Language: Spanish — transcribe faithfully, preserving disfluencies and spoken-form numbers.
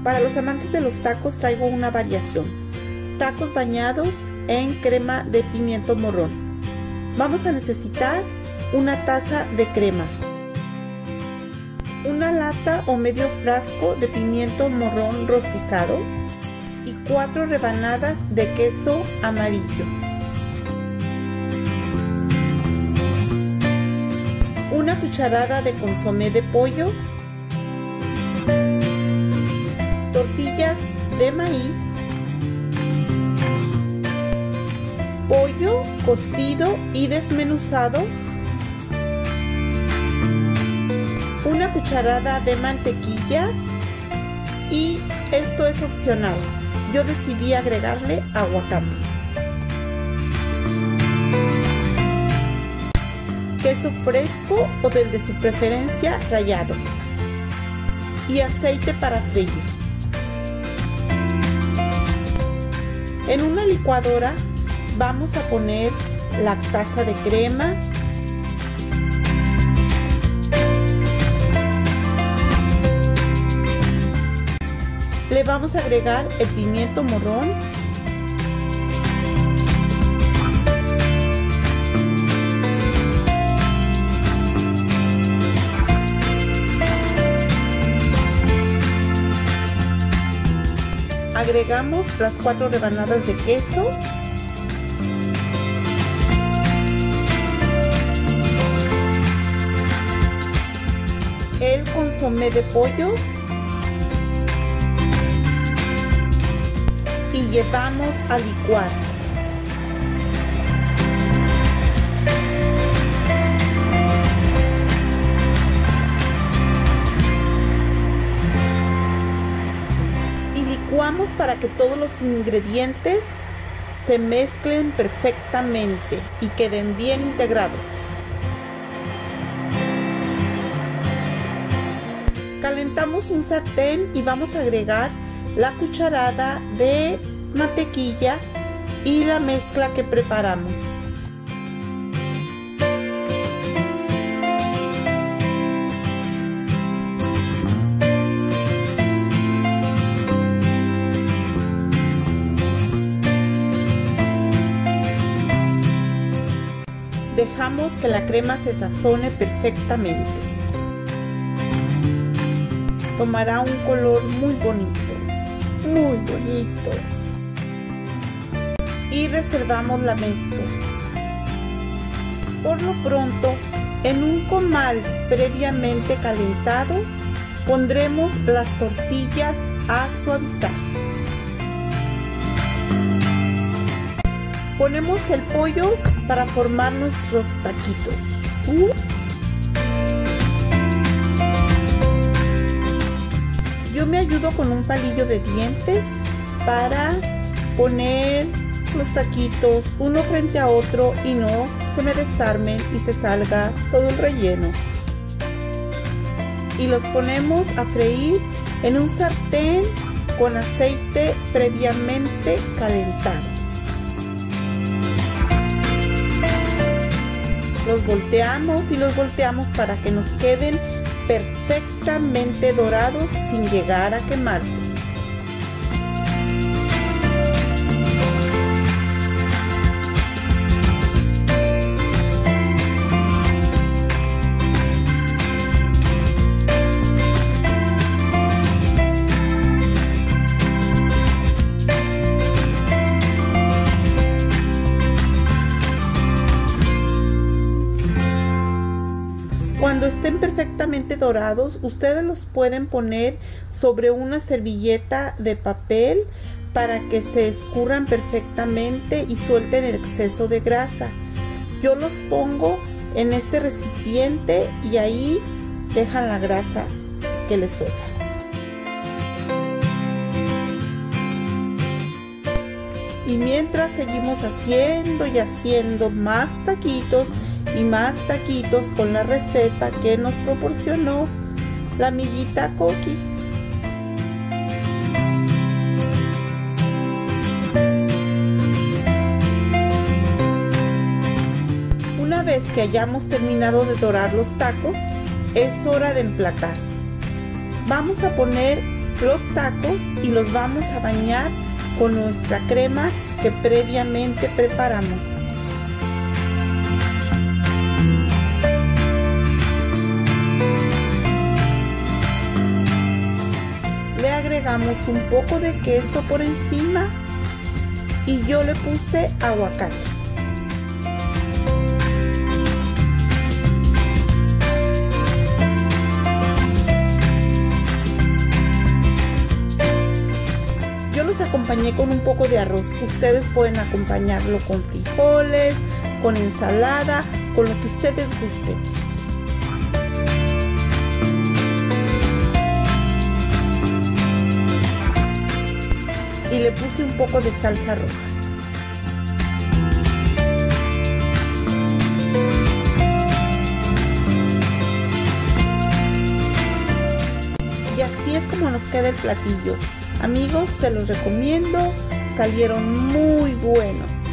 Para los amantes de los tacos traigo una variación: tacos bañados en crema de pimiento morrón. Vamos a necesitar una taza de crema, una lata o medio frasco de pimiento morrón rostizado y cuatro rebanadas de queso amarillo, una cucharada de consomé de pollo, tortillas de maíz, pollo cocido y desmenuzado, una cucharada de mantequilla, y esto es opcional. Yo decidí agregarle aguacate, queso fresco o del de su preferencia rallado y aceite para freír. En una licuadora vamos a poner la taza de crema, le vamos a agregar el pimiento morrón, agregamos las cuatro rebanadas de queso, el consomé de pollo y llevamos a licuar. Y licuamos para que todos los ingredientes se mezclen perfectamente y queden bien integrados. Calentamos un sartén y vamos a agregar la cucharada de mantequilla y la mezcla que preparamos. Dejamos que la crema se sazone perfectamente. Tomará un color muy bonito, muy bonito. Y reservamos la mezcla. Por lo pronto, en un comal previamente calentado, pondremos las tortillas a suavizar. Ponemos el pollo para formar nuestros taquitos. Uh. Yo me ayudo con un palillo de dientes para poner los taquitos uno frente a otro y no se me desarmen y se salga todo el relleno. Y los ponemos a freír en un sartén con aceite previamente calentado. Los volteamos y los volteamos para que nos queden perfectamente dorados sin llegar a quemarse. Cuando estén perfectamente dorados, ustedes los pueden poner sobre una servilleta de papel para que se escurran perfectamente y suelten el exceso de grasa. Yo los pongo en este recipiente y ahí dejan la grasa que les sobra. Y mientras seguimos haciendo y haciendo más taquitos y más taquitos con la receta que nos proporcionó la amiguita Coqui. Una vez que hayamos terminado de dorar los tacos, es hora de emplatar. Vamos a poner los tacos y los vamos a bañar con nuestra crema que previamente preparamos. Le agregamos un poco de queso por encima y yo le puse aguacate. Yo los acompañé con un poco de arroz. Ustedes pueden acompañarlo con frijoles, con ensalada, con lo que ustedes gusten. Y le puse un poco de salsa roja. Y así es como nos queda el platillo. Amigos, se los recomiendo, salieron muy buenos.